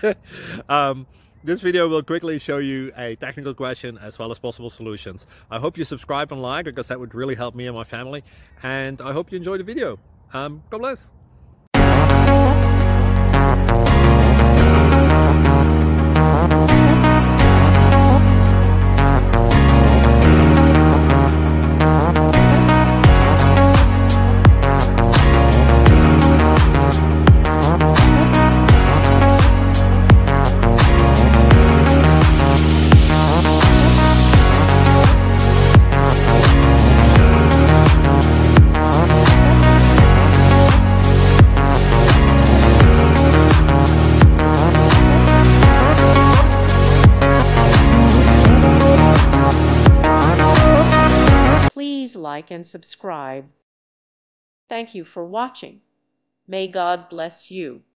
This video will quickly show you a technical question as well as possible solutions. I hope you subscribe and like, because that would really help me and my family. And I hope you enjoy the video. God bless. Please like and subscribe. Thank you for watching. May God bless you.